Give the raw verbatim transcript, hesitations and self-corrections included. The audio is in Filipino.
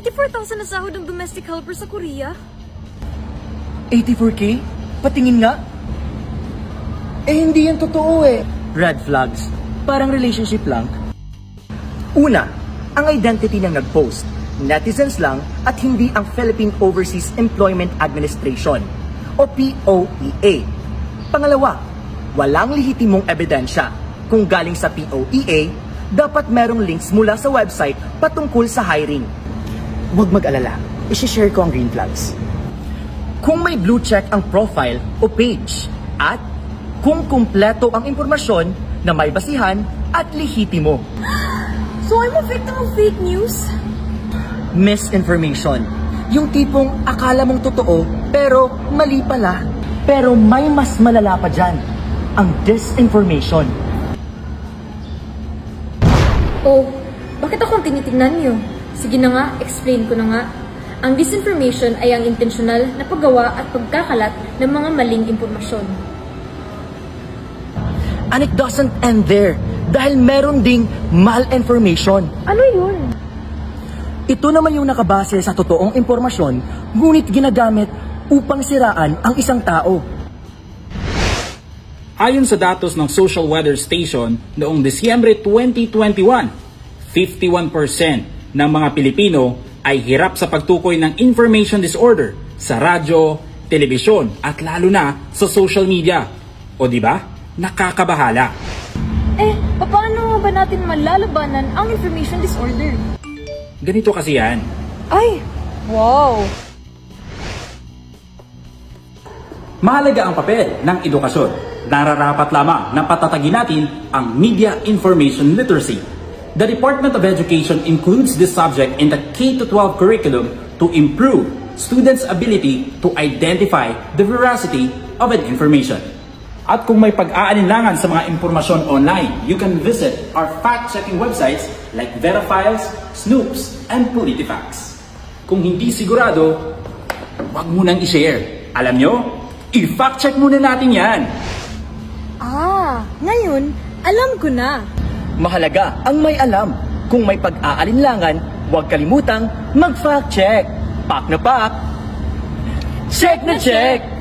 eighty-four thousand na sahod ng domestic helper sa Korea. eighty-four K? Patingin nga. Eh, hindi yan totoo eh. Red flags. Parang relationship lang. Una, ang identity ng nag-post. Netizens lang at hindi ang Philippine Overseas Employment Administration o P O E A. Pangalawa, walang lehitimong ebidensya. Kung galing sa P O E A, dapat merong links mula sa website patungkol sa hiring. Huwag mag-alala, isi-share ko ang green flags. Kung may blue check ang profile o page at kung kumpleto ang impormasyon na may basihan at lehitimo. So I'm a victim of fake news? Misinformation. Yung tipong akala mong totoo pero mali pala. Pero may mas malala pa dyan. Ang disinformation. Oh, bakit akong tinitingnan niyo? Sige na nga, explain ko na nga. Ang disinformation ay ang intensyonal na paggawa at pagkakalat ng mga maling impormasyon. And it doesn't end there. Dahil meron ding malinformation. Ano yun? Ito naman yung nakabase sa totoong impormasyon, ngunit ginagamit upang siraan ang isang tao. Ayon sa datos ng Social Weather Station noong Disyembre twenty twenty-one, fifty-one percent ng mga Pilipino ay hirap sa pagtukoy ng information disorder sa radyo, telebisyon at lalo na sa social media. O di ba? Nakakabahala. Eh, paano ba natin malalabanan ang information disorder? Ganito kasi yan. Ay, wow! Mahalaga ang papel ng edukasyon. Nararapat lamang na patatagin natin ang media information literacy. The Department of Education includes this subject in the K through twelve curriculum to improve students' ability to identify the veracity of an information. At kung may pag-aalinlangan sa mga impormasyon online, you can visit our fact-checking websites like Verifiles, Snoops, and PolitiFacts. Kung hindi sigurado, huwag mo nang i-share. Alam nyo, i-fact-check muna natin yan. Ah, ngayon, alam ko na. Mahalaga ang may alam. Kung may pag-aalinlangan, huwag kalimutang mag-fact check. Pak na pak! Check na check!